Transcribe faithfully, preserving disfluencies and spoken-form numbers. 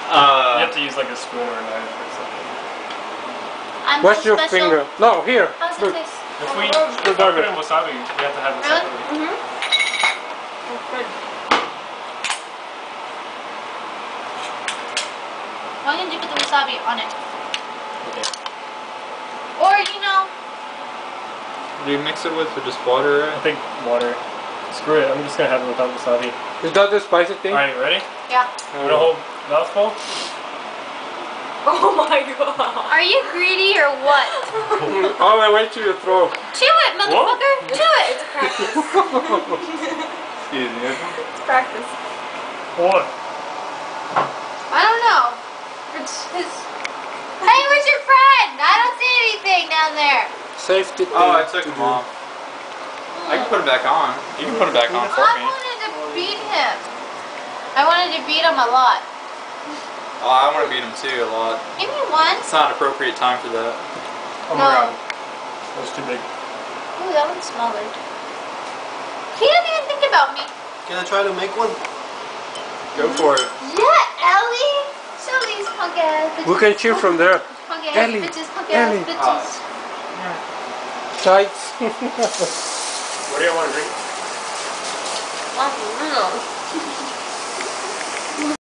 Uh, you have to use like a spoon or a knife or something. I'm What's so your special. finger? No, here. How's Look. it taste? If we Oh, if we the put in wasabi, we have to have it Really? separately. Mm-hmm. That's good. Why didn't you put the wasabi on it? Okay. Or, you know, do you mix it with or just water? I think water. Screw it. I'm just gonna have it without wasabi. Is that the spicy thing? All right, ready? yeah. I'm gonna hold mouthful. Oh my god. Are you greedy or what? All the way to your throat. Chew it, motherfucker! Chew it! It's practice. Excuse me. It's practice. What? I don't know. It's his. Hey, where's your friend? I don't see anything down there. Safety thing. Oh, I took to them do. off. I can put it back on. You can put it back on for I me. wanted to beat him. I wanted to beat him a lot. Oh, I want to beat him too a lot. Give me one. It's not an appropriate time for that. Oh my No. god. That's too big. Ooh, that one's smaller. He didn't even think about me. Can I try to make one? Go for it. Yeah, Ellie. Show these punk ass bitches. We can cheer from there. Punk ass Ellie, bitches. Punk Ellie. ass bitches. Tights. What do you want to drink? Oh, no.